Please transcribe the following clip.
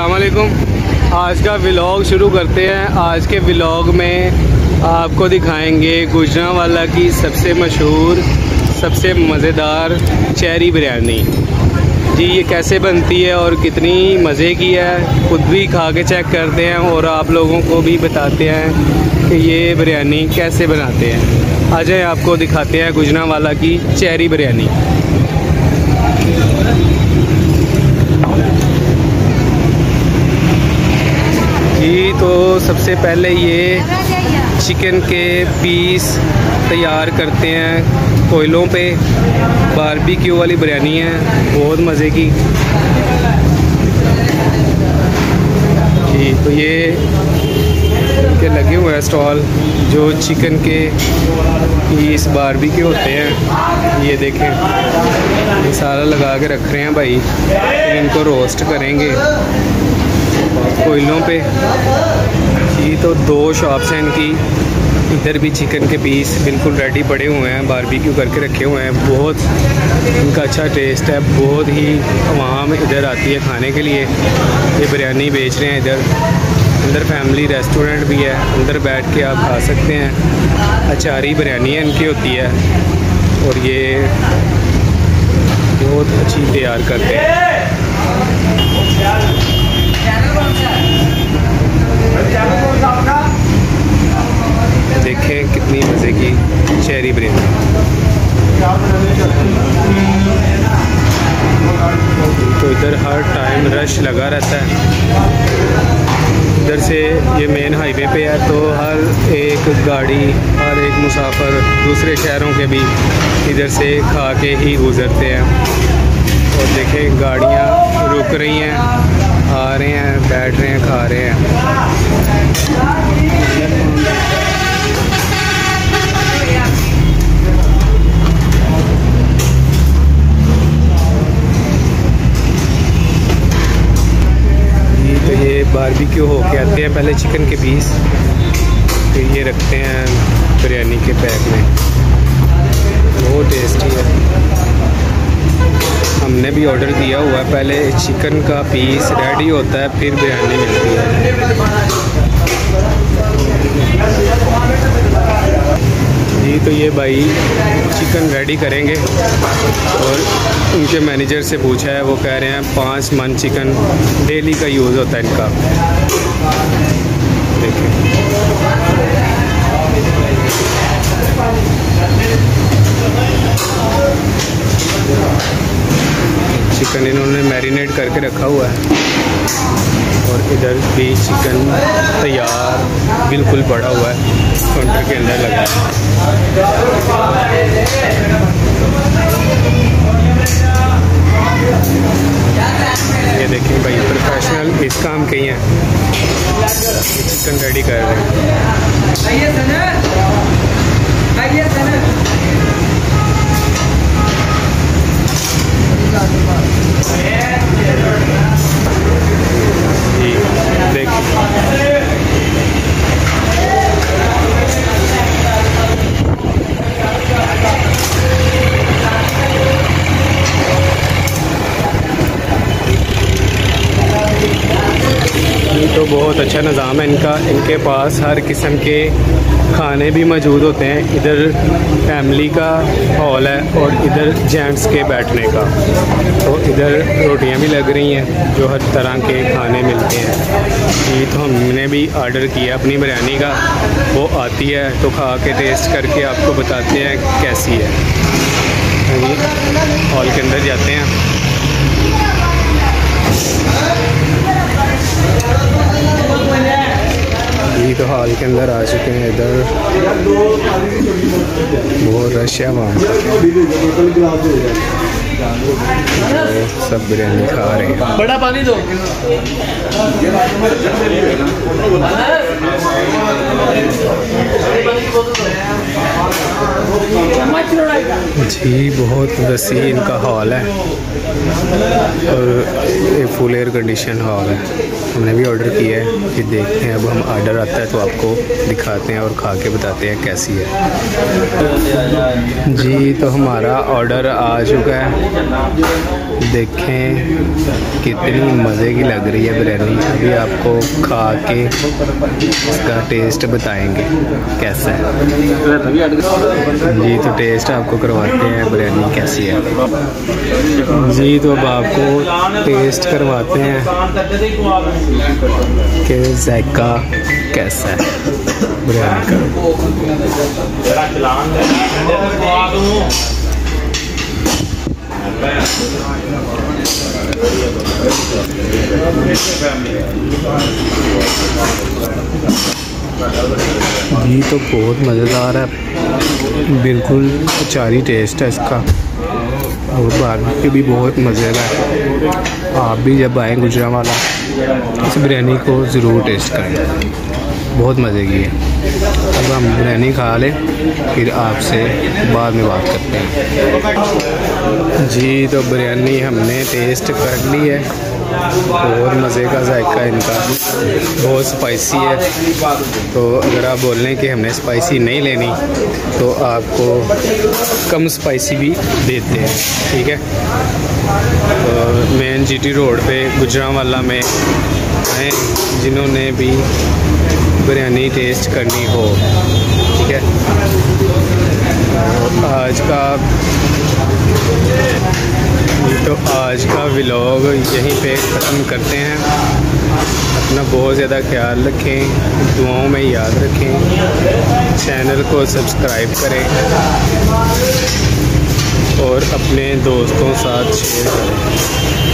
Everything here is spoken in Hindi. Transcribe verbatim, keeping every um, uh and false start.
अस्सलाम वालेकुम। आज का व्लॉग शुरू करते हैं। आज के व्लॉग में आपको दिखाएंगे गुजरांवाला की सबसे मशहूर सबसे मज़ेदार चेरी बिरयानी। जी ये कैसे बनती है और कितनी मज़े की है, खुद भी खा के चेक करते हैं और आप लोगों को भी बताते हैं कि ये बिरयानी कैसे बनाते हैं। आ जाए आपको दिखाते हैं गुजरांवाला की चेरी बिरयानी। जी तो सबसे पहले ये चिकन के पीस तैयार करते हैं कोयलों पे। बारबेक्यू वाली बिरयानी है, बहुत मज़े की। जी तो ये के लगे हुए हैं स्टॉल जो चिकन के पीस बारबेक्यू होते हैं। ये देखें, ये सारा लगा के रख रहे हैं भाई, फिर इनको रोस्ट करेंगे कोयलों पे। जी तो दो शॉप्स हैं इनकी। इधर भी चिकन के पीस बिल्कुल रेडी पड़े हुए हैं, बारबेक्यू करके रखे हुए हैं। बहुत इनका अच्छा टेस्ट है, बहुत ही आवाम इधर आती है खाने के लिए। ये बिरयानी बेच रहे हैं इधर। अंदर फैमिली रेस्टोरेंट भी है, अंदर बैठ के आप खा सकते हैं। अचारी बिरयानी है इनकी होती है और ये बहुत अच्छी तैयार करते हैं। देखें कितनी मज़े की चेरी बिरयानी। तो इधर हर टाइम रश लगा रहता है। इधर से ये मेन हाईवे पे है तो हर एक गाड़ी, हर एक मुसाफिर दूसरे शहरों के भी इधर से खा के ही गुज़रते हैं। और देखें गाड़ियाँ रुक रही हैं, आ रहे हैं, बैठ रहे हैं, खा रहे हैं। तो ये बारबेक्यू हो के आते हैं पहले चिकन के पीस, फिर ये रखते हैं बिरयानी के पैक में। बहुत टेस्टी है। हमने भी ऑर्डर दिया हुआ है, पहले चिकन का पीस रेडी होता है फिर बिरयानी मिलती है। जी तो ये भाई चिकन रेडी करेंगे और उनके मैनेजर से पूछा है, वो कह रहे हैं पाँच मन चिकन डेली का यूज़ होता है इनका। देखिए चिकन इन्होंने मैरिनेट करके रखा हुआ है और इधर भी चिकन तैयार बिल्कुल पड़ा हुआ है, काउंटर के अंदर लगा है। ये देखिए भाई प्रोफेशनल इस काम के ही हैं, ये चिकन रेडी कर रहे हैं। जी देखिए तो बहुत अच्छा निज़ाम है इनका। इनके पास हर किस्म के खाने भी मौजूद होते हैं। इधर फैमिली का हॉल है और इधर जेंट्स के बैठने का। तो इधर रोटियां भी लग रही हैं जो हर तरह के खाने मिलते हैं। ये तो हमने भी ऑर्डर किया अपनी बिरयानी का, वो आती है तो खा के टेस्ट करके आपको बताते हैं कैसी है। हॉल के अंदर जाते हैं। ये तो हॉल के अंदर आ चुके हैं। इधर बहुत रश है वहाँ, सब बिरयानी खा रहे हैं। बड़ा पानी दो। जी बहुत वसी इनका हॉल है और एक फुल एयर कंडीशन हॉल है। हमने भी ऑर्डर किया है, फिर देखते हैं। अब हम ऑर्डर आता है तो आपको दिखाते हैं और खा के बताते हैं कैसी है। जी तो हमारा ऑर्डर आ चुका है। देखें कितनी मज़े की लग रही है बिरयानी। अभी आपको खा के इसका टेस्ट बताएंगे कैसा है। जी तो टेस्ट आपको करवाते हैं बिरयानी कैसी है। जी तो अब आपको टेस्ट करवाते हैं कि जायका कैसा है बिरयानी का। जी तो बहुत मज़ेदार है, बिल्कुल अचारी टेस्ट है इसका और बारबेक्यू के भी बहुत मज़े का है। आप भी जब आएँ गुजरांवाला इस बिरयानी को ज़रूर टेस्ट करें, बहुत मज़े की है। अब हम बिरयानी खा लें फिर आपसे बाद में बात करते हैं। जी तो बिरयानी हमने टेस्ट कर ली है, बहुत मज़े का जायका इनका, बहुत स्पाइसी है। तो अगर आप बोल रहे हैं कि हमने स्पाइसी नहीं लेनी तो आपको कम स्पाइसी भी देते हैं, ठीक है। तो मेन जीटी रोड पे गुजरांवाला में हैं जिन्होंने भी बिरयानी टेस्ट करनी हो, ठीक है। तो आज का तो आज का व्लॉग यहीं पे ख़त्म करते हैं। अपना बहुत ज़्यादा ख्याल रखें, दुआओं में याद रखें, चैनल को सब्सक्राइब करें और अपने दोस्तों साथ शेयर करें।